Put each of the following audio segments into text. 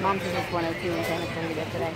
Mom says it's 102 and Santa's going to get it today.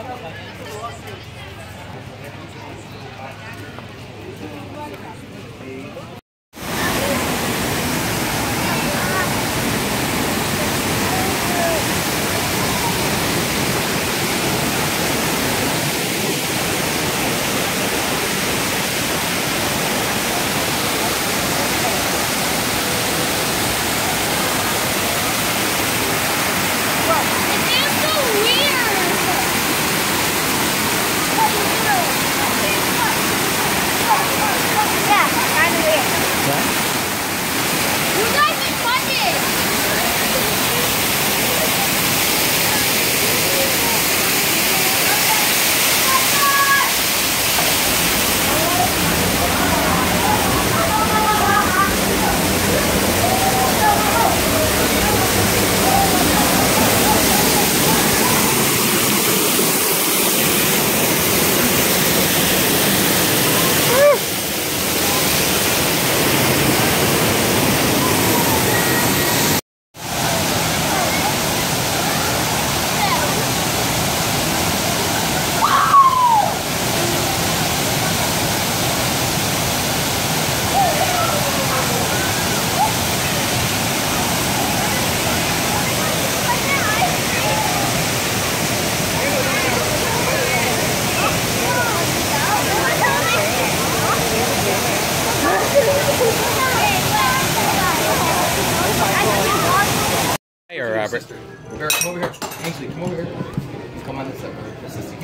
Hey, Robert. Here, come over here. Ainsley, come over here. Come on this side. This is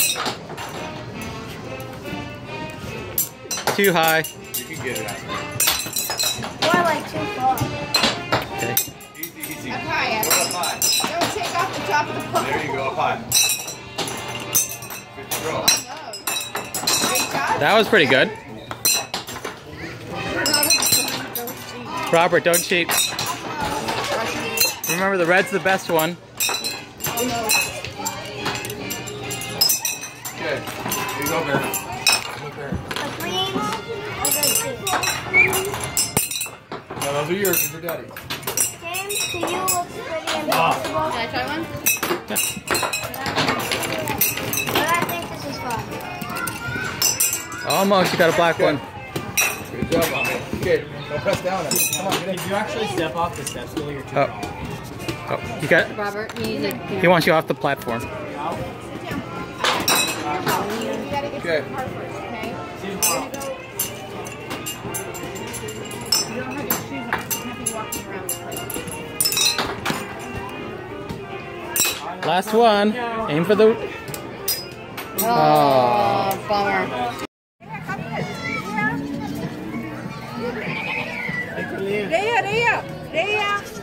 Too high. You can get it out there. More like too far. Okay. Easy, easy. Up high, Go up high. Don't take off the top of the pole. There you go, up high. Good to go. That was pretty good. Robert, don't cheat. Remember, the red's the best one. Good. Here you go, Bear. The greens are good too. No, those are yours. These are Daddy's. James, to you looks pretty impossible. Can I try one? But I think this is fun. Almost, you got a black one. Good job, Mommy. Okay, don't press down. Come on, get in. If you actually step off the steps, Billy, you're too tall. Oh, you got. Robert, you need to... He wants you off the platform. You gotta get Okay. to the car first, okay? See you tomorrow. You don't have your shoes on, so you can't be walking around the place. Last one. Aim for the. Oh, bummer. Rhea!